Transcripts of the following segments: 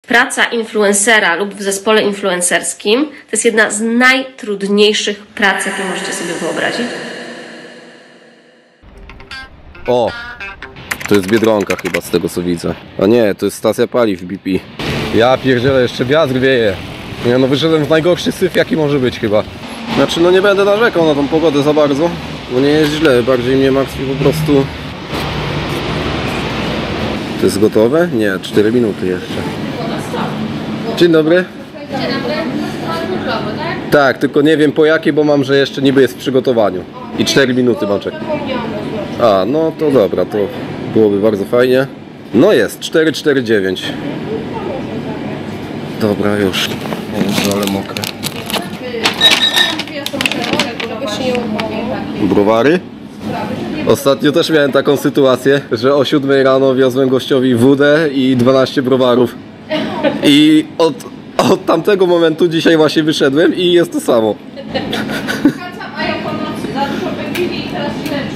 praca influencera lub w zespole influencerskim to jest jedna z najtrudniejszych prac, jakie możecie sobie wyobrazić. O! To jest Biedronka chyba, z tego co widzę. A nie, to jest stacja paliw BP. Ja pierdzielę, jeszcze wiatr wieje. Ja no wyszedłem w najgorszy syf, jaki może być chyba. Znaczy no nie będę narzekał na tą pogodę za bardzo, bo nie jest źle, bardziej mnie martwi po prostu... To jest gotowe? Nie, 4 minuty jeszcze. Dzień dobry. Dzień dobry. Tak, tylko nie wiem po jakie, bo mam, że jeszcze niby jest w przygotowaniu. I 4 minuty mam czekać. A, no to dobra, to byłoby bardzo fajnie. No jest, 4,49. Dobra, już. Jezu, ale mokre. Browary? Ostatnio też miałem taką sytuację, że o 7 rano wiozłem gościowi wódę i 12 browarów. I od tamtego momentu dzisiaj właśnie wyszedłem i jest to samo. Mają pomocy, za dużo pędzili i teraz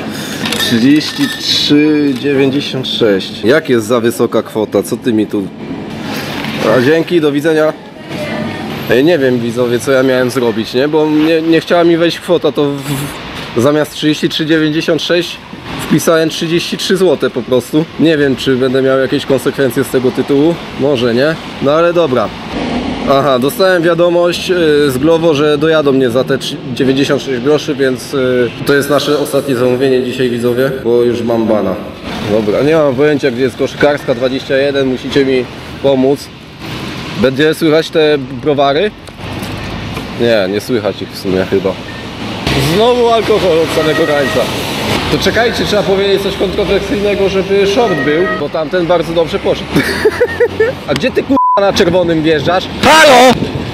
się leczą. 33,96. Jak jest za wysoka kwota? Co ty mi tu... A dzięki, do widzenia. Nie wiem, widzowie, co ja miałem zrobić, nie? Bo nie chciała mi wejść kwota, to zamiast 33,96 wpisałem 33 zł po prostu. Nie wiem, czy będę miał jakieś konsekwencje z tego tytułu. Może nie. No ale dobra. Aha, dostałem wiadomość z Glovo, że dojadą mnie za te 96 groszy, więc to jest nasze ostatnie zamówienie dzisiaj, widzowie, bo już mam bana. Dobra, nie mam pojęcia, gdzie jest koszykarska 21, musicie mi pomóc. Będzie słychać te browary? Nie słychać ich w sumie chyba. Znowu alkohol od samego końca. To czekajcie, trzeba powiedzieć coś kontrowersyjnego, żeby short był, bo tamten bardzo dobrze poszedł. A gdzie ty k***a na czerwonym wjeżdżasz? Halo!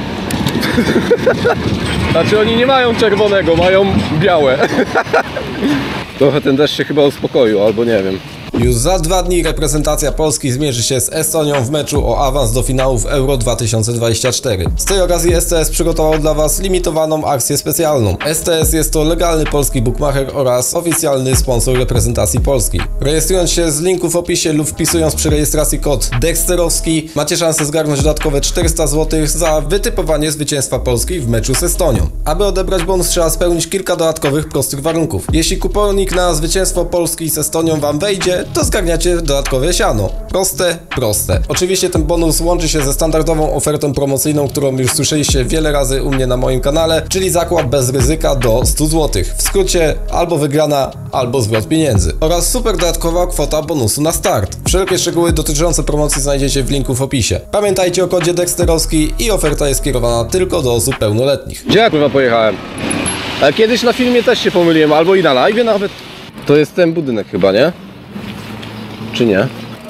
Znaczy oni nie mają czerwonego, mają białe. Trochę ten deszcz się chyba uspokoił, albo nie wiem. Już za 2 dni reprezentacja Polski zmierzy się z Estonią w meczu o awans do finałów Euro 2024. Z tej okazji STS przygotował dla Was limitowaną akcję specjalną. STS jest to legalny polski bookmacher oraz oficjalny sponsor reprezentacji Polski. Rejestrując się z linku w opisie lub wpisując przy rejestracji kod Dexterowski, macie szansę zgarnąć dodatkowe 400 zł za wytypowanie zwycięstwa Polski w meczu z Estonią. Aby odebrać bonus, trzeba spełnić kilka dodatkowych prostych warunków. Jeśli kuponik na zwycięstwo Polski z Estonią Wam wejdzie, to zgarniacie dodatkowe siano. Proste. Oczywiście ten bonus łączy się ze standardową ofertą promocyjną, którą już słyszeliście wiele razy u mnie na moim kanale, czyli zakład bez ryzyka do 100 zł. W skrócie albo wygrana, albo zwrot pieniędzy. Oraz super dodatkowa kwota bonusu na start. Wszelkie szczegóły dotyczące promocji znajdziecie w linku w opisie. Pamiętajcie o kodzie Dexterowski i oferta jest kierowana tylko do osób pełnoletnich. Gdzie ja kurwa pojechałem? Ale kiedyś na filmie też się pomyliłem, albo i na live nawet. To jest ten budynek chyba, nie? Czy nie?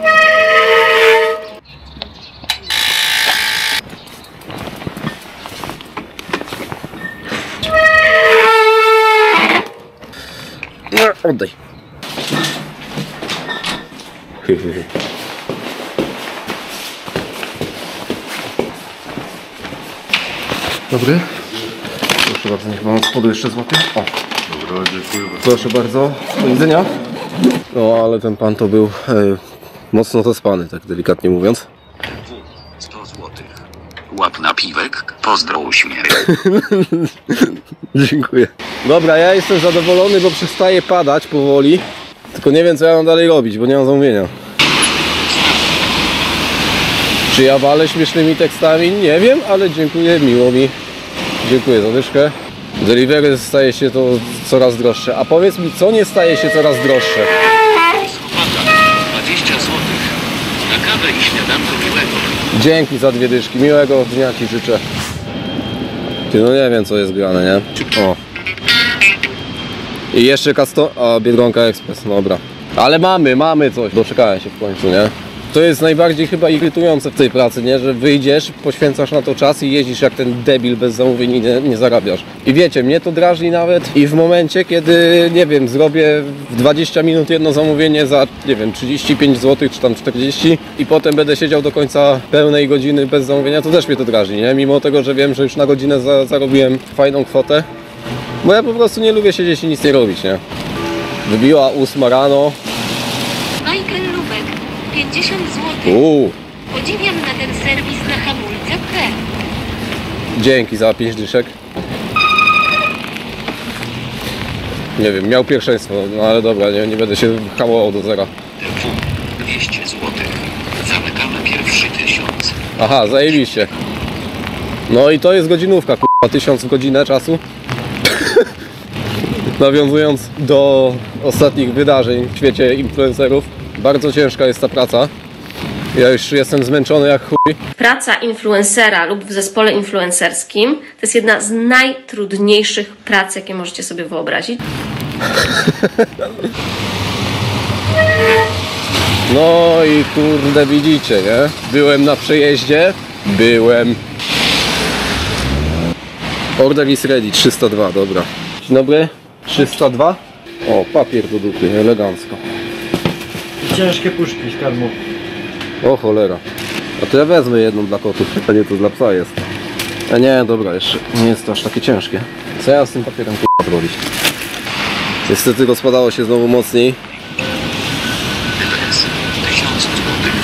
No, oddaj. Dobry. Proszę bardzo, niech pan od spodu jeszcze złapie. O. Dobra, dziękuję bardzo. Proszę bardzo. Do widzenia. No, ale ten pan to był mocno zaspany, tak delikatnie mówiąc. 100 złotych. Łap napiwek, pozdro uśmiech. Dziękuję. Dobra, ja jestem zadowolony, bo przestaje padać powoli. Tylko nie wiem, co ja mam dalej robić, bo nie mam zamówienia. Czy ja walę śmiesznymi tekstami? Nie wiem, ale dziękuję, miło mi. Dziękuję za dyszkę. Delivery staje się to coraz droższe. A powiedz mi, co nie staje się coraz droższe? 20 złotych. Na kawę i śniadanko miłego. Dzięki za 2 dyszki. Miłego dnia Ci życzę. Ty, no nie wiem, co jest grane, nie? O. I jeszcze Biedronka Express, dobra. Ale mamy coś. Doczekałem się w końcu, nie? To jest najbardziej chyba irytujące w tej pracy, nie? Że wyjdziesz, poświęcasz na to czas i jeździsz jak ten debil bez zamówień i nie zarabiasz. I wiecie, mnie to drażni nawet i w momencie, kiedy, nie wiem, zrobię w 20 minut jedno zamówienie za, nie wiem, 35 zł czy tam 40 i potem będę siedział do końca pełnej godziny bez zamówienia, to też mnie to drażni, nie? Mimo tego, że wiem, że już na godzinę zarobiłem fajną kwotę. Bo ja po prostu nie lubię siedzieć i nic nie robić, nie? Wybiła 8 rano. Michael Lubek, 50 zł. Podziwiam na ten serwis Dzięki za 5 dyszek. Nie wiem, miał pierwszeństwo, no ale dobra, nie będę się hamował do zera. 200 zł. Zamykamy pierwszy 1000. Aha, zajebiście. No i to jest godzinówka, kurwa, 1000 w godzinę czasu. Nawiązując do ostatnich wydarzeń w świecie influencerów, bardzo ciężka jest ta praca. Ja już jestem zmęczony jak chuj. Praca influencera lub w zespole influencerskim to jest jedna z najtrudniejszych prac, jakie możecie sobie wyobrazić. No i kurde, widzicie, nie? Byłem na przejeździe. Order is ready, 302, dobra. Dzień dobry, 302. O, papier do dupy, elegancko. Ciężkie puszki z karmu. O cholera. A to ja wezmę jedną dla kotów, a nie to dla psa jest. A nie, dobra, jeszcze nie jest to aż takie ciężkie. Co ja z tym papierem kurwa zrobić? Niestety rozpadało się znowu mocniej. Dylec 1000 zł.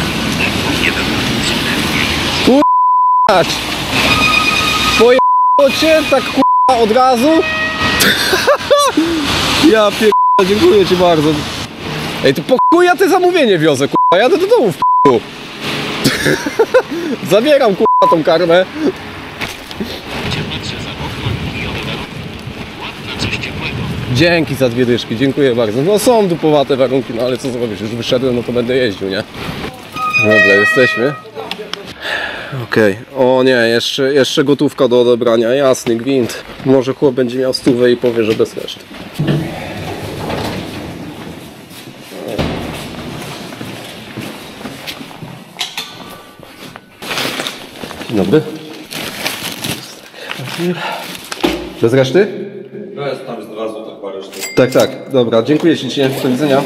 Kurwa! Pojechało cię tak kurwa od razu? Ja pierdolę, dziękuję ci bardzo. Ej, to po chuj ja te zamówienie wiozę, kurwa, jadę do domu w p***u. Zabieram kurwa tą karmę. Gdzie patrzę za okno i oddaję. Łap na coś ciepłego. Dzięki za 2 dyszki, dziękuję bardzo. No są dupowate warunki, no ale co zrobisz, już wyszedłem, no to będę jeździł, nie? Dobra, jesteśmy. Okej, o nie, jeszcze gotówka do odebrania, jasny gwint. Może chłop będzie miał 100 i powie, że bez reszty. Dzień dobry. Bez reszty? No jest tam z 2 zł parę sztuk. Tak, dobra, dziękuję ślicznie, do widzenia.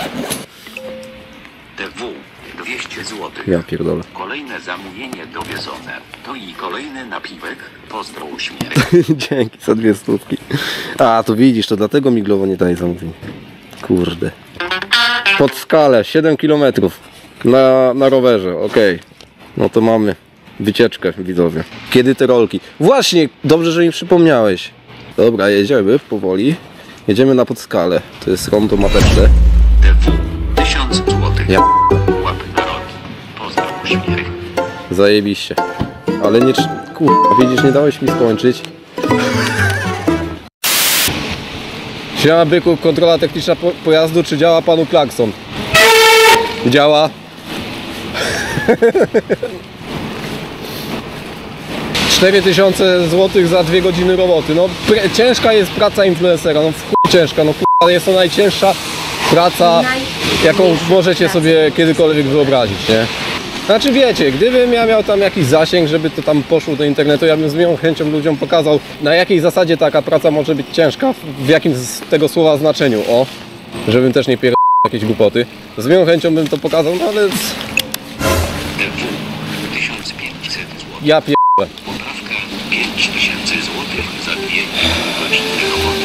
DW 200 zł. Ja pierdolę. Kolejne zamówienie dowiezione. To i kolejny napiwek. Pozdro uśmiech. Dzięki za 2 stówki. A, to widzisz, to dlatego miglowo nie daje zamówień. Kurde. Pod skalę, 7 km na rowerze, okej. No to mamy wycieczkę, widzowie. Kiedy te rolki? Właśnie, dobrze, że mi przypomniałeś. Dobra, jedziemy powoli. Jedziemy na Podskalę. To jest rondo Mateczne. DW 1000 zł. Ja Łapy na rolki. Pozdro uśmiech. zajebiście. Ale nie... Kurwa, widzisz, nie dałeś mi skończyć. Siema byku, kontrola techniczna pojazdu, czy działa panu klakson? Działa. 4000 zł za 2 godziny roboty. No ciężka jest praca influencera, no w chuj ciężka, no kurwa, jest to najcięższa praca, jaką możecie sobie kiedykolwiek wyobrazić, nie? Znaczy wiecie, gdybym ja miał tam jakiś zasięg, żeby to tam poszło do internetu, ja bym z miłą chęcią ludziom pokazał, na jakiej zasadzie taka praca może być ciężka, w jakim z tego słowa znaczeniu, o, żebym też nie pierdolał jakieś głupoty. Z miłą chęcią bym to pokazał, no ale... DW 1500 zł. Ja pierdolę. Poprawka 5000 zł za 2 godziny roboty.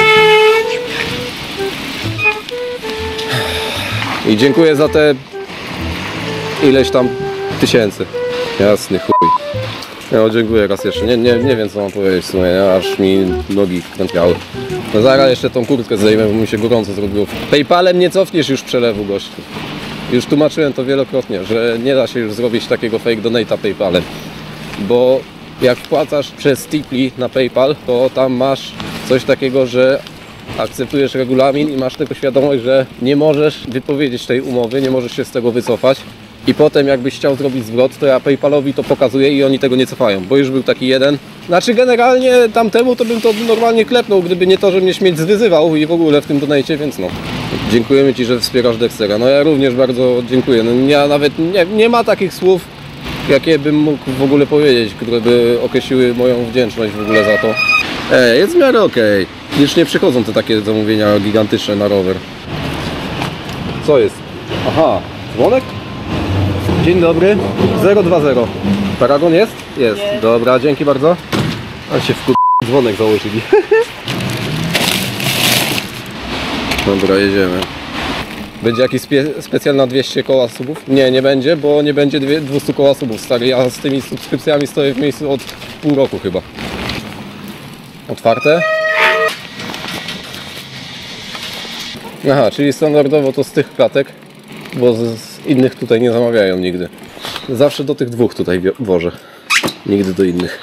I dziękuję za te ileś tam tysięcy. Jasny chuj. No dziękuję raz jeszcze. Nie wiem co mam powiedzieć w sumie, nie? Aż mi nogi kręciały. No zaraz jeszcze tą kurtkę zdejmę, bo mi się gorąco zrobiło. PayPalem nie cofniesz już przelewu, gościu. Już tłumaczyłem to wielokrotnie, że nie da się już zrobić takiego fake donate'a PayPalem. Bo jak wpłacasz przez Tipli na PayPal, to tam masz coś takiego, że akceptujesz regulamin i masz tego świadomość, że nie możesz wypowiedzieć tej umowy, nie możesz się z tego wycofać. I potem jakbyś chciał zrobić zwrot, to ja PayPalowi to pokazuję i oni tego nie cofają, bo już był taki jeden. Znaczy generalnie tamtemu to bym to normalnie klepnął, gdyby nie to, że mnie śmieć zwyzywał i w ogóle w tym donajcie, więc no. Dziękujemy Ci, że wspierasz Dextera. No ja również bardzo dziękuję. No, ja nawet nie ma takich słów, jakie bym mógł w ogóle powiedzieć, które by określiły moją wdzięczność w ogóle za to. Jest w miarę okej. Już nie przychodzą te takie zamówienia gigantyczne na rower. Co jest? Aha, dzwonek? Dzień dobry, 020. Paragon jest? Jest. Dobra, dzięki bardzo. A się dzwonek założyli. Dobra, jedziemy. Będzie jakiś specjal na 200 koła subów? Nie będzie, bo nie będzie 200 koła subów, stary. Ja z tymi subskrypcjami stoję w miejscu od pół roku chyba. Otwarte. Aha, czyli standardowo to z tych klatek, bo z innych tutaj nie zamawiają nigdy. Zawsze do tych dwóch tutaj wożę. Nigdy do innych.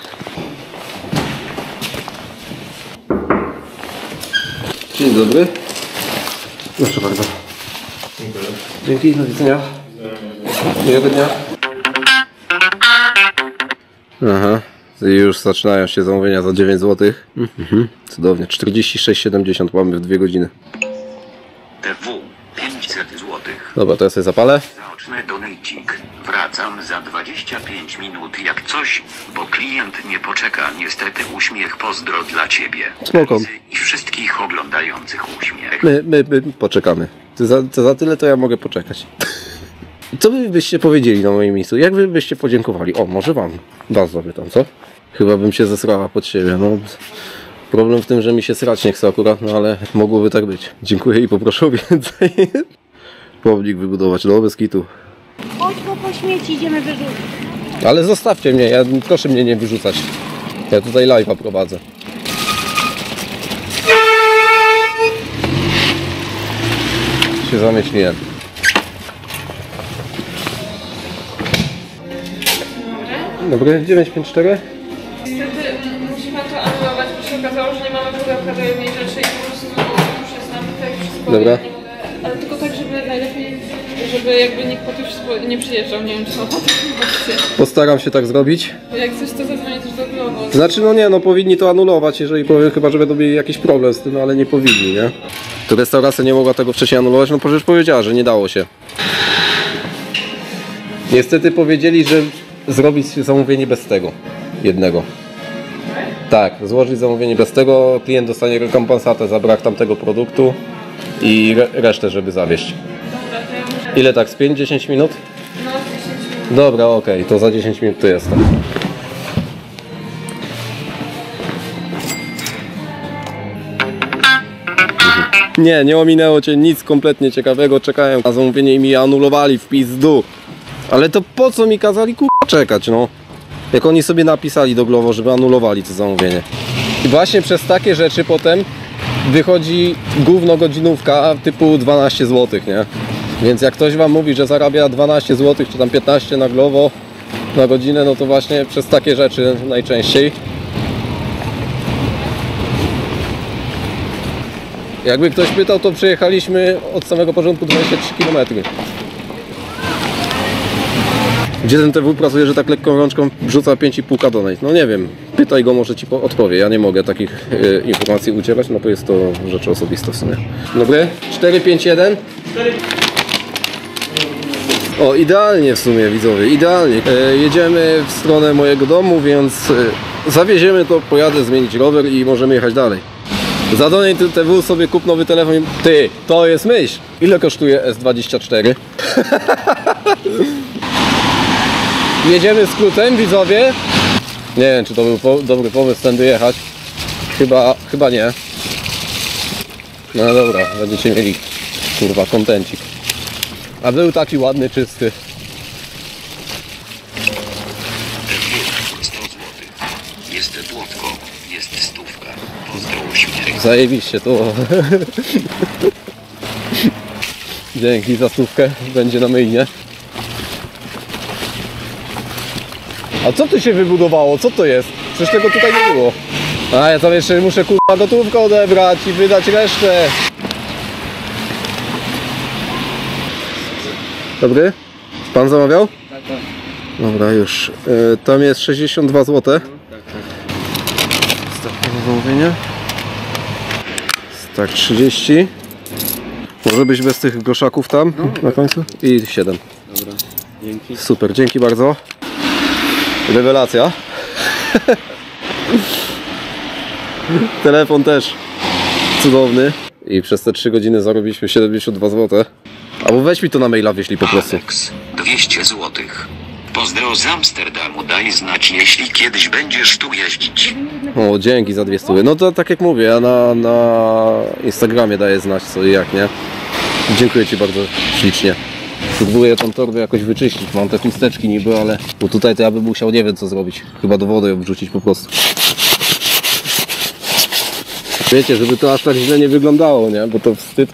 Dzień dobry. Proszę bardzo. Dzięki, do widzenia. Miłego dnia. Aha, już zaczynają się zamówienia za 9 zł. Cudownie, 46,70 mamy w 2 godziny. TW 500 zł. Dobra, to ja sobie zapalę. Zaoczny donejcik. Wracam za 25 minut jak coś, bo klient nie poczeka. Niestety uśmiech pozdro dla ciebie. Spoko. I wszystkich oglądających uśmiech. My poczekamy. Za tyle to ja mogę poczekać. Co wy byście powiedzieli na moim miejscu? Jak wy byście podziękowali? O, może wam. Was zapytam, co? Chyba bym się zesrała pod siebie. No, problem w tym, że mi się srać nie chce akurat, no ale mogłoby tak być. Dziękuję i poproszę o więcej. Pomnik wybudować, no bez kitu. Chodź, bo po śmieci idziemy wyrzucić. Ale zostawcie mnie, proszę mnie nie wyrzucać. Ja tutaj live'a prowadzę. Się zamyśliłem. Dobry, 954. Niestety musi pan to anulować, bo się okazało, że nie mamy pudełka do jednej rzeczy i po prostu już jest nam tak wszystko. Dobra. Ja nie mogę, ale tylko tak, żeby najlepiej, żeby jakby nikt po tym wszystko nie przyjeżdżał. Nie wiem, czy są po tym opcje. Postaram się tak zrobić. Jak coś, to zadzwonię też do Glovo. Znaczy, no nie, no powinni to anulować, jeżeli powiem, chyba że będą mieli jakiś problem z tym, no, ale nie powinni, nie? To restauracja nie mogła tego wcześniej anulować, no przecież powiedziała, że nie dało się. Niestety powiedzieli, że zrobić zamówienie bez tego jednego. Tak, złożyć zamówienie bez tego, klient dostanie rekompensatę za brak tamtego produktu i resztę, żeby zawieźć. Ile tak, z 5-10 minut? No, 10 minut. Dobra, okej, to za 10 minut tu jestem. Nie ominęło cię nic kompletnie ciekawego, czekałem na zamówienie i mi anulowali w pizdu. Ale to po co mi kazali czekać, no? Jak oni sobie napisali do Glovo, żeby anulowali to zamówienie. I właśnie przez takie rzeczy potem wychodzi gówno godzinówka typu 12 zł, nie? Więc jak ktoś wam mówi, że zarabia 12 zł czy tam 15 na Glovo na godzinę, no to właśnie przez takie rzeczy najczęściej. Jakby ktoś pytał, to przejechaliśmy od samego początku 23 km. Gdzie ten TW pracuje, że tak lekką rączką wrzuca 5,5 donate? No nie wiem, pytaj go, może ci odpowie. Ja nie mogę takich informacji udzielać, no bo jest to rzecz osobista w sumie. Dobry, 451. O, idealnie w sumie, widzowie, idealnie. Jedziemy w stronę mojego domu, więc zawieziemy to, pojadę zmienić rower i możemy jechać dalej. Za donate TW sobie kup nowy telefon. Ty, to jest myśl. Ile kosztuje S24? Jedziemy skrótem, widzowie. Nie wiem, czy to był dobry pomysł tędy jechać. Chyba nie. No dobra, będziecie mieli, kurwa, kontencik. A był taki ładny, czysty. 100 zł. Jest Błotko, jest stówka. Pozdro uśmiech. Zajebiście to. Dzięki za stówkę, będzie na myjnie. A co tu się wybudowało? Co to jest? Przecież tego tutaj nie było. A ja tam jeszcze muszę kurwa gotówkę odebrać i wydać resztę. Dobry? Pan zamawiał? Tak. Dobra, już. Tam jest 62 zł. Ostatnie zamówienie. Tak, 30. Może być bez tych groszaków tam na końcu? I 7. Dobra, dzięki. Super, dzięki bardzo. Rewelacja. Telefon też cudowny. I przez te 3 godziny zarobiliśmy 72 zł. Albo weź mi to na maila, wyślij po prostu. Alex, 200 zł. Pozdro z Amsterdamu, daj znać, jeśli kiedyś będziesz tu jeździć. O, dzięki za 200. No to tak jak mówię, ja na Instagramie daję znać co i jak, nie? Dziękuję ci bardzo ślicznie. Spróbuję tą torbę jakoś wyczyścić. Mam te chusteczki niby, ale... Bo tutaj to ja bym musiał nie wiem co zrobić. Chyba do wody ją wrzucić po prostu. Wiecie, żeby to aż tak źle nie wyglądało, nie? Bo to wstyd.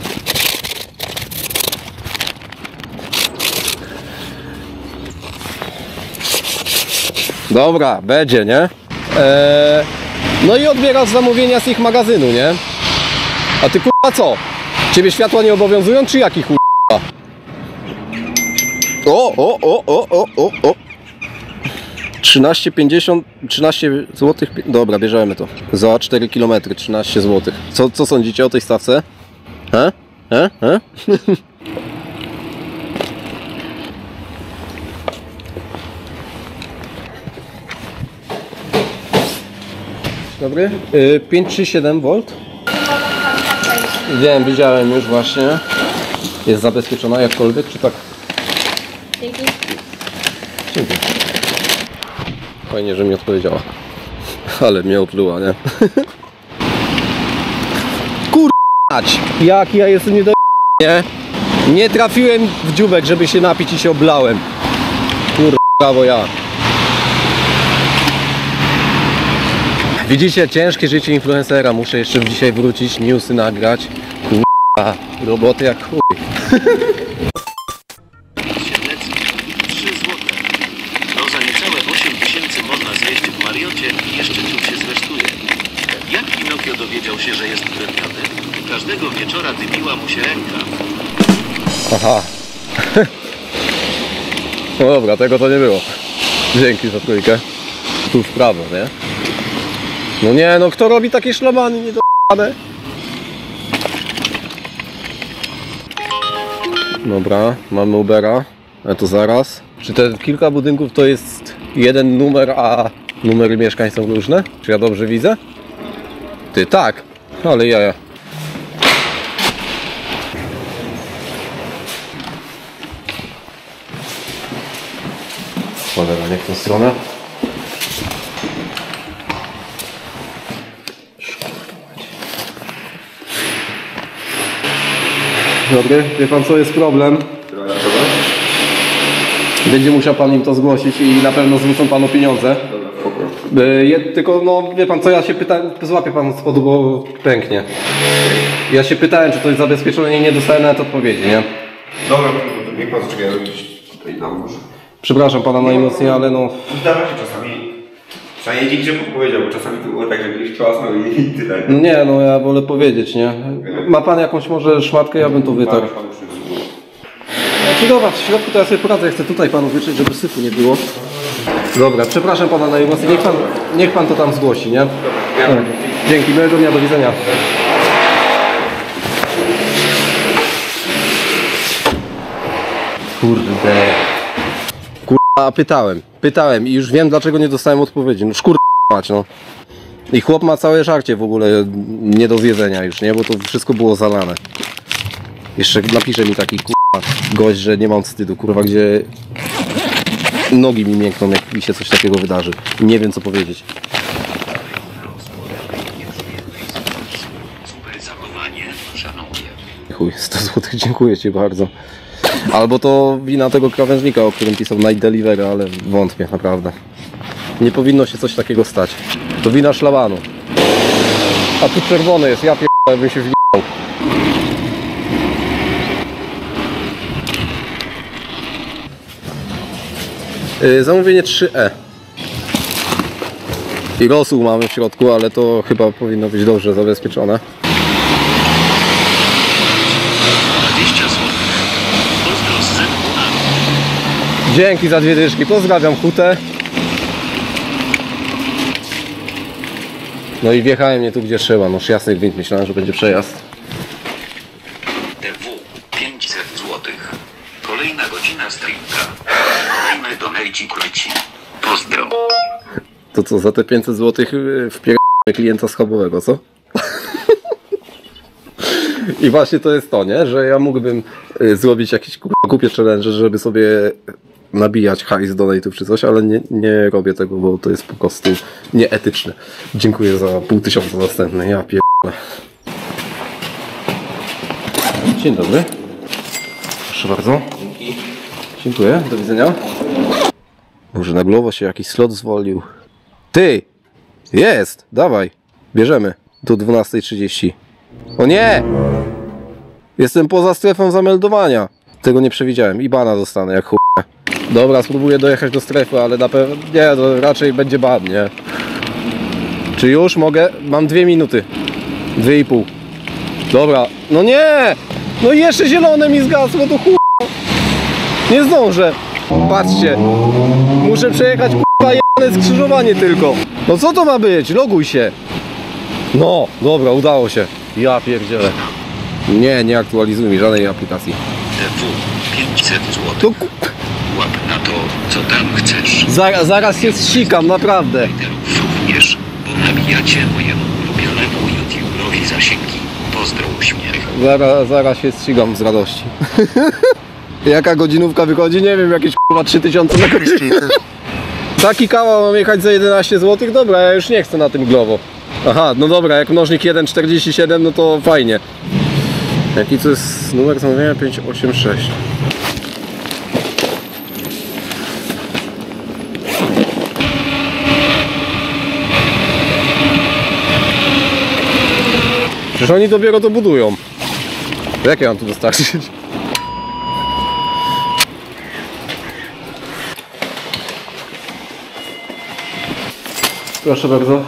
Dobra, będzie, nie? No i odbierasz zamówienia z ich magazynu, nie? A ty kurwa co? Ciebie światła nie obowiązują, czy jaki kurwa? O! 13,50, 13 zł. Dobra, bierzemy to. Za 4 km, 13 zł. Co sądzicie o tej stawce? Dobry? 537V. Wiem, widziałem już właśnie. Jest zabezpieczona jakkolwiek, czy tak? Dzięki. Dzięki. Fajnie, że mi odpowiedziała. Ale mnie opluła, nie? Kurwać! Jak ja jestem nie do... Nie? Nie trafiłem w dziubek, żeby się napić i się oblałem. Brawo ja. Widzicie, ciężkie życie influencera. Muszę jeszcze dzisiaj wrócić, newsy nagrać. Roboty jak chuj. Siedlecki 3 złote. No za niecałe 8 000 można zjeść w Mariocie i jeszcze ciut się zresztuje. Jak Pinokio dowiedział się, że jest drewniany? Każdego wieczora dymiła mu się ręka. Aha. No dobra, tego to nie było. Dzięki za trójkę. Tu w prawo, nie? No nie, no kto robi takie szlamany niedobane? Dobra, mamy Ubera. Ale to zaraz. Czy te kilka budynków to jest jeden numer, a numery mieszkań są różne? Czy ja dobrze widzę? Ty, tak. Ale jaja. Cholera, nie w tą stronę. Dobry, wie pan co jest problem? Będzie musiał pan im to zgłosić i na pewno zwrócą panu pieniądze. Tylko no wie pan co, ja się pytałem, złapie pan od spodu, bo pęknie. Ja się pytałem, czy to jest zabezpieczone i nie dostałem nawet odpowiedzi, nie? Dobra, to niech pan zaczeka, ja gdzieś tutaj dam może. Przepraszam pana najmocniej, ale no... Zdarza się czasami. Przynajmniej dzięki, że pan powiedział, bo czasami to było tak, że gdzieś klasnął i tyle. No nie, no ja wolę powiedzieć, nie? Ma pan jakąś może szmatkę, ja bym tu wytarł. Znaczy dobra, w środku to ja sobie poradzę, ja chcę tutaj panu wyczyć, żeby syfu nie było. Dobra, przepraszam pana najmocniej, niech pan to tam zgłosi, nie? Dobra. Dzięki, miłego dnia, do widzenia. Kurde. Kurwa, pytałem i już wiem dlaczego nie dostałem odpowiedzi. No szkurwa mać, no. I chłop ma całe żarcie w ogóle nie do zjedzenia już, nie? Bo to wszystko było zalane. Jeszcze napisze mi taki kurwa gość, że nie mam wstydu, kurwa, gdzie nogi mi miękną, jak mi się coś takiego wydarzy. Nie wiem co powiedzieć. Super zachowanie, szanuję. Chuj, 100 zł, dziękuję ci bardzo. Albo to wina tego krawężnika, o którym pisał Night Delivery, ale wątpię, naprawdę. Nie powinno się coś takiego stać. To wina szlabanu. A tu czerwony jest, ja pierdolę, bym się wjechał. Zamówienie 3E. I rosół mamy w środku, ale to chyba powinno być dobrze zabezpieczone. 20 zł. Pozdro z ZUA. Dzięki za 2 dyszki, pozdrawiam Hutę. No i wjechałem nie tu gdzie trzeba, no jasny gwint, myślałem, że będzie przejazd. DW 500 zł. Kolejna godzina streamka. Kolejne donajci króci. Pozdro. To co, za te 500 zł wpierdolę klienta schabowego, co? I właśnie to jest to, nie? Że ja mógłbym zrobić jakieś głupie challenge, żeby sobie nabijać hajs do donate'ów czy coś, ale nie robię tego, bo to jest po prostu nieetyczne. Dziękuję za 500 następne. Ja pierdolę. Dzień dobry. Proszę bardzo. Dziękuję, do widzenia. Może na Glovo się jakiś slot zwolnił. Ty! Jest! Dawaj, bierzemy. Do 12:30. O nie! Jestem poza strefą zameldowania. Tego nie przewidziałem. IBANa dostanę jak chuj. Dobra, spróbuję dojechać do strefy, ale na pewno nie, to raczej będzie ban, nie? Czy już mogę? Mam 2 minuty. 2,5. Dobra. No nie! No jeszcze zielone mi zgasło, to chuj. Nie zdążę. Patrzcie. Muszę przejechać kurwa jebane skrzyżowanie tylko. No co to ma być? Loguj się. No, dobra, udało się. Ja pierdzielę. Nie aktualizuj mi żadnej aplikacji. DW 500 zł. To Łap na to, co tam chcesz. zaraz się zsikam, naprawdę. Również, bo nabijacie mojemu ulubionemu YouTube'owi zasięgi. Pozdro, uśmiech. Zaraz się zsikam z radości. Jaka godzinówka wychodzi? Nie wiem, jakieś kurwa 3000 na godzinę. Taki kawał mam jechać za 11 zł? Dobra, ja już nie chcę na tym Glovo. Aha, no dobra, jak mnożnik 1,47, no to fajnie. Jaki to jest numer zamówienia? 586. Przecież oni dopiero to budują. Jak ja mam tu dostarczyć? Proszę bardzo.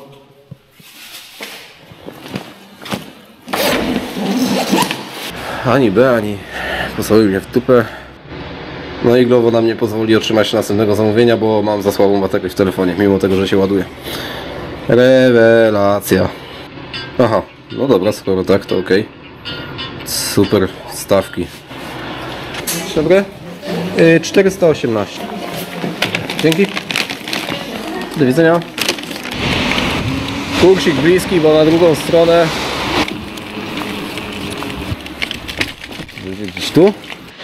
Ani B, ani posadził mnie w dupę. No i Glovo nam nie pozwoli otrzymać następnego zamówienia, bo mam za słabą baterię w telefonie, mimo tego, że się ładuje. Rewelacja. Aha, no dobra, skoro tak, to ok. Super stawki. Dzień dobry. 418. Dzięki. Do widzenia. Kursik bliski, bo na drugą stronę. Gdzieś tu.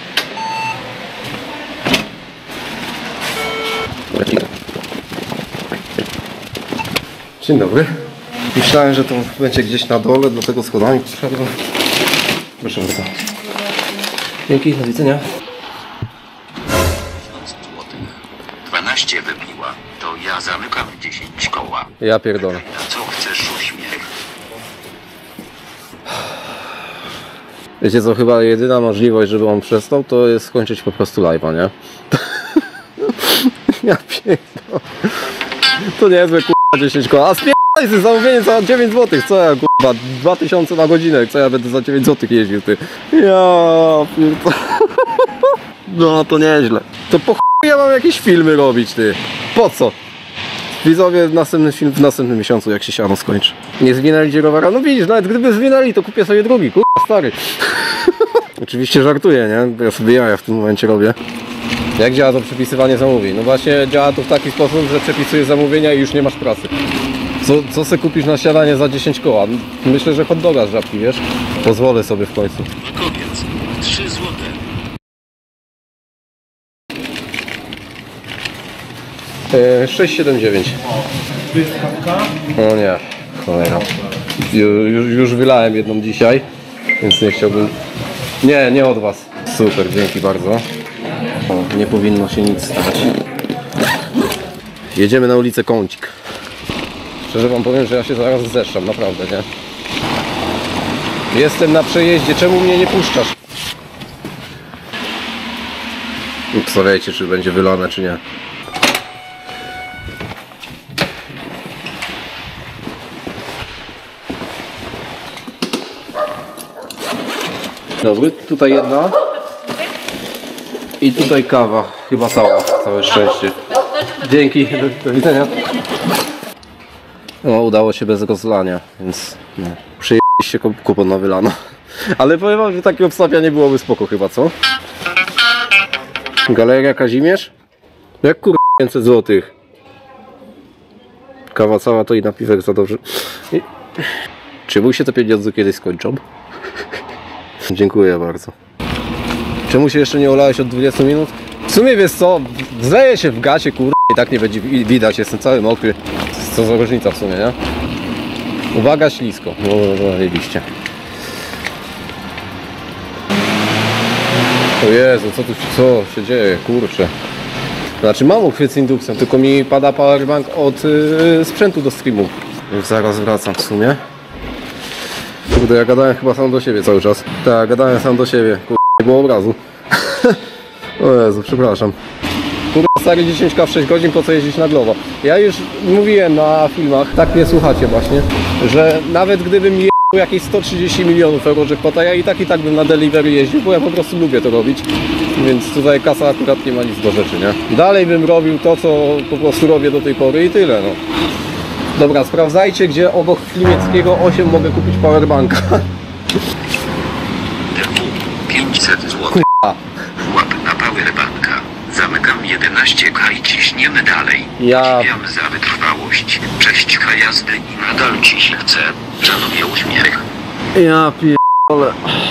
Dzień dobry. Myślałem, że to będzie gdzieś na dole, dlatego schodami poszedłem. Proszę bardzo. Dzięki, do widzenia. 12 wybiła, to ja zamykam 10 koła. Ja pierdolę. Na co chcesz, uśmiech? Wiecie co, chyba jedyna możliwość, żeby on przestał, to jest skończyć po prostu live'a, nie? Ja pierdolę. To niezłe kurwa 10 koła. A spierdolaj sobie zamówienie za 9 zł. Co ja kurwa, 2000 na godzinę. Co ja będę za 9 zł jeździł, ty? Ja pierdolę. No to nieźle. To po chuj ja mam jakieś filmy robić, ty. Po co? Widzowie, następny film w następnym miesiącu, jak się siano skończy. Nie zwinęli rowera? No widzisz, nawet gdyby zwinęli, to kupię sobie drugi, kurwa stary. Oczywiście żartuję, nie? Bo ja sobie jaja w tym momencie robię. Jak działa to przepisywanie zamówień? No właśnie działa to w taki sposób, że przepisujesz zamówienia i już nie masz pracy. Co se kupisz na śniadanie za 10 koła? Myślę, że hot doga z żabki, wiesz? Pozwolę sobie w końcu. Kobiec, 3 zł. Yy, 679. O nie, cholera. Już wylałem jedną dzisiaj, więc nie chciałbym... Nie od was. Super, dzięki bardzo. O, nie powinno się nic stać. Jedziemy na ulicę Kącik. Szczerze wam powiem, że ja się zaraz zeszczam, naprawdę, nie? Jestem na przejeździe, czemu mnie nie puszczasz? Obstawiajcie, czy będzie wylane, czy nie. Dobry, tutaj jedna i tutaj kawa, chyba całe szczęście. Dzięki, do widzenia. No, udało się bez rozlania, więc no, przyjęliście kupon na wylano. Ale powiem wam, że takie obstawianie byłoby spoko chyba, co? Galeria Kazimierz? Jak kurwa 500 zł. Kawa cała to i napiwek za dobrze. Czy mu się te pieniądze kiedyś skończą? Dziękuję bardzo. Czemu się jeszcze nie olałeś od 20 minut? W sumie wiesz co, zleję się w gacie, kurwa, i tak nie będzie widać, jestem cały mokry. Co za różnica w sumie, nie? Uwaga, ślisko. No, zajebiście. O Jezu, co się dzieje, kurczę. Znaczy mam uchwyt z indukcją, tylko mi pada powerbank od sprzętu do streamu. Już zaraz wracam w sumie. Kurde, ja gadałem chyba sam do siebie cały czas. Tak, gadałem sam do siebie. Kurde, nie było obrazu. O Jezu, przepraszam. Kurde, stary 10K w 6 godzin, po co jeździć na Glovo? Ja już mówiłem na filmach, tak mnie słuchacie właśnie, że nawet gdybym jechał jakieś 130 milionów euro jackpota, ja i tak bym na delivery jeździł, bo ja po prostu lubię to robić. Więc tutaj kasa akurat nie ma nic do rzeczy, nie? Dalej bym robił to, co po prostu robię do tej pory i tyle, no. Dobra, sprawdzajcie, gdzie obok Chlimeckiego 8 mogę kupić powerbanka. DW 500 zł. Łap na powerbanka. Zamykam 11K i ciśniemy dalej. Ja... Podziwiam za wytrwałość. 6K jazdy i nadal ci się chce. Szanuję uśmiech. Ja pierdolę.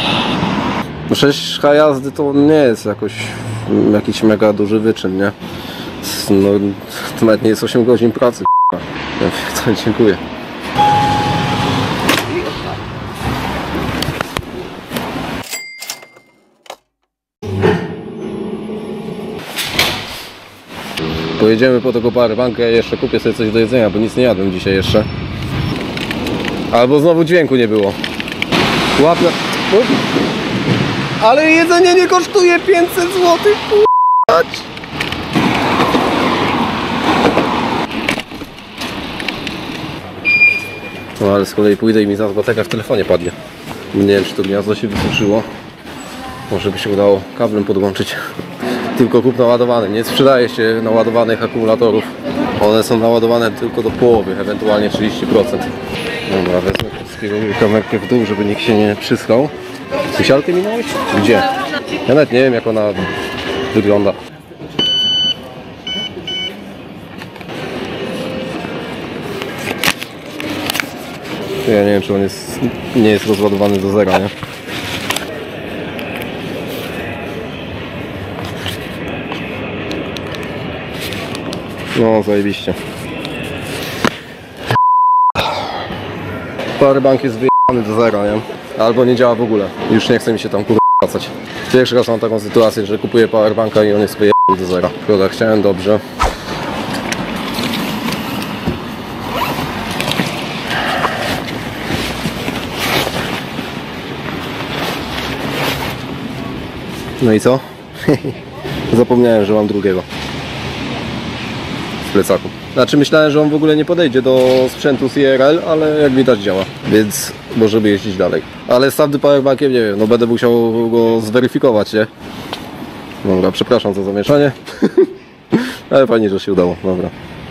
6H jazdy to nie jest jakiś mega duży wyczyn, nie? No, to nawet nie jest 8 godzin pracy. To dziękuję. Pojedziemy po tego powerbanka, ja jeszcze kupię sobie coś do jedzenia, bo nic nie jadłem dzisiaj jeszcze. Albo znowu dźwięku nie było. Łapę. Ale jedzenie nie kosztuje 500 zł, k***ać. No ale z kolei pójdę i mi zaraz bateria w telefonie padnie. Nie wiem, czy to gniazdo się wysuszyło. Może by się udało kablem podłączyć. Tylko kup naładowane. Nie sprzedaje się naładowanych akumulatorów. One są naładowane tylko do połowy, ewentualnie 30%. Dobra, wezmę kamerkę w dół, żeby nikt się nie przyschał. Sialkę minąłeś? Gdzie? Ja nawet nie wiem, jak ona wygląda. Ja nie wiem, czy on nie jest rozładowany do zera, nie? No, zajebiście. Powerbank jest wyjechany do zera, nie? Albo nie działa w ogóle. Już nie chce mi się tam wracać. Pierwszy raz mam taką sytuację, że kupuję powerbanka i on jest wyjechany do zera. Szkoda, chciałem dobrze. No i co? Zapomniałem, że mam drugiego w plecaku. Znaczy myślałem, że on w ogóle nie podejdzie do sprzętu z IRL, ale jak widać działa, więc możemy jeździć dalej. Ale z tamtym powerbankiem nie wiem, no będę musiał go zweryfikować, nie? Dobra, przepraszam za zamieszanie. Ale fajnie, że się udało, dobra.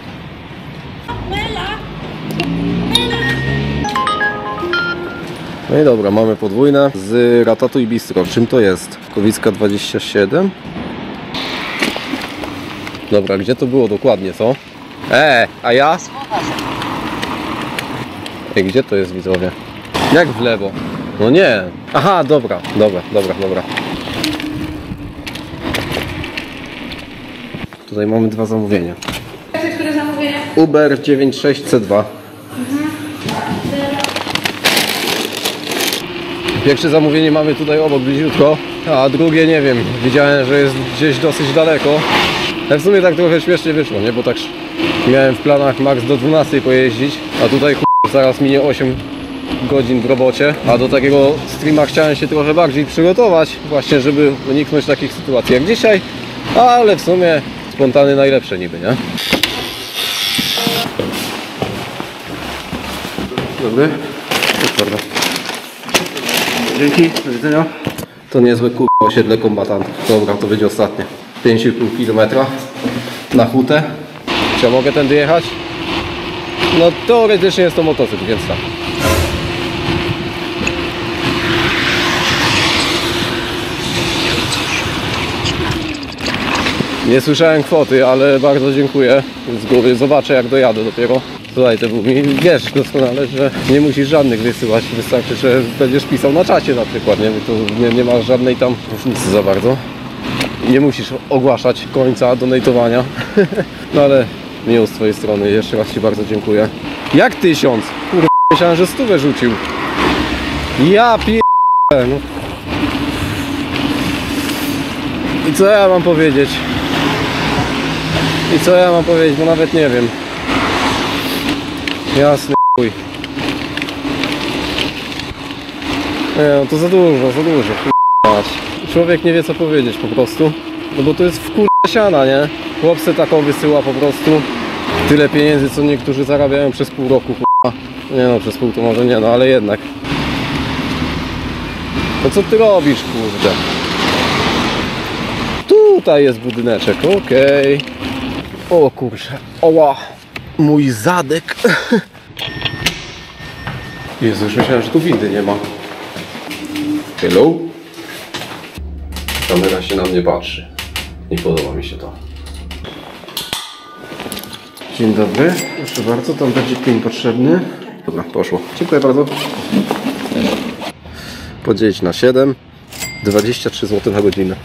No i dobra, mamy podwójne z Ratatuj Bistro. Czym to jest? Kowicka 27. Dobra, gdzie to było dokładnie, co? A ja? Ej, gdzie to jest, widzowie? Jak w lewo? No nie. Aha, dobra. Tutaj mamy dwa zamówienia. Które zamówienia? Uber 96C2. Pierwsze zamówienie mamy tutaj obok, bliziutko, a drugie nie wiem, widziałem, że jest gdzieś dosyć daleko. W sumie tak trochę śmiesznie wyszło, nie? Bo tak miałem w planach max do 12 pojeździć, a tutaj zaraz minie 8 godzin w robocie, a do takiego streama chciałem się trochę bardziej przygotować, właśnie żeby uniknąć takich sytuacji jak dzisiaj, ale w sumie spontany najlepsze niby, nie? Dobry. Dobra. Dzięki, do widzenia. To niezłe osiedle kombatantów. Dobra, to będzie ostatnie. 5,5 km na hutę. Czy ja mogę tędy jechać? No teoretycznie jest to motocykl, więc tak. Nie słyszałem kwoty, ale bardzo dziękuję. Z góry zobaczę, jak dojadę dopiero. Słuchaj, to mi wiesz doskonale, że nie musisz żadnych wysyłać. Wystarczy, że będziesz pisał na czacie na przykład, nie? To nie masz żadnej tam różnicy za bardzo. Nie musisz ogłaszać końca donatowania. No ale miło z twojej strony. Jeszcze raz ci bardzo dziękuję. Jak 1000? Kurde, myślałem, że 100 rzucił. Ja pierdolę, no. I co ja mam powiedzieć? Bo nawet nie wiem. Jasny chuj. Nie, no to za dużo, mać. Człowiek nie wie co powiedzieć po prostu. No bo to jest siana, nie? Chłopcy taką wysyła po prostu. Tyle pieniędzy, co niektórzy zarabiają przez pół roku, Nie no, przez pół to może nie, no ale jednak. No co ty robisz, kurde? Tutaj jest budyneczek, okej. O kurczę, oła, mój zadek. Jezu, już myślałem, że tu windy nie ma. Hello? Kamera się na mnie patrzy. Nie podoba mi się to. Dzień dobry, proszę bardzo, tam będzie pin potrzebny. Dobra, poszło. Dziękuję bardzo. Podzielić na 7. 23 zł na godzinę.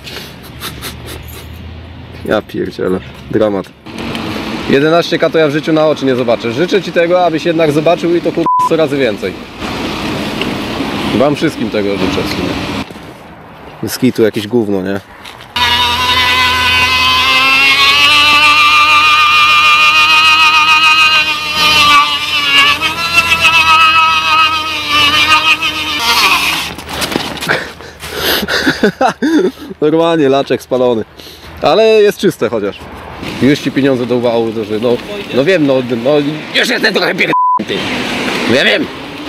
Ja pierdzielę. Dramat. 11K to ja w życiu na oczy nie zobaczę. Życzę Ci tego, abyś jednak zobaczył i to 100 razy więcej. Wam wszystkim tego życzę w sumie. Z kitu jakieś gówno, nie? Normalnie laczek spalony. Ale jest czyste chociaż. Już Ci pieniądze do uwału, że no wiem, no już jestem trochę pierdolnięty. Ja wiem.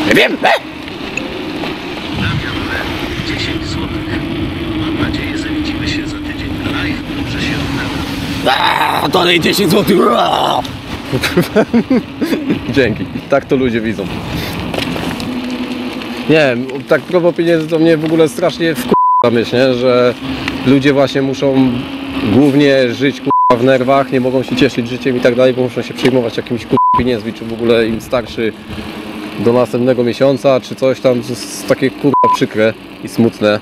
Damian L. 10 zł. Mam nadzieję, że widzimy się za tydzień na live. Dobrze się ogląda. To 10 zł. Dzięki. Tak to ludzie widzą. Nie wiem, tak propos pieniędzy to mnie w ogóle strasznie wkurza myśl, nie? Że ludzie właśnie muszą głównie żyć w nerwach, nie mogą się cieszyć życiem i tak dalej, bo muszą się przejmować jakimiś pieniędzmi, czy w ogóle im starszy do następnego miesiąca, czy coś tam. To jest takie przykre i smutne.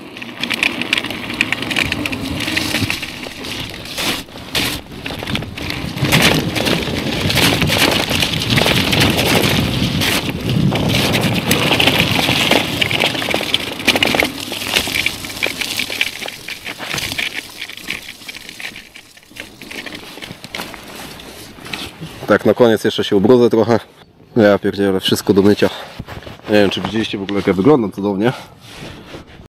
Tak, na koniec jeszcze się ubrudzę trochę. Ja pierdzielę, wszystko do mycia. Nie wiem, czy widzieliście w ogóle, jak ja wyglądam cudownie.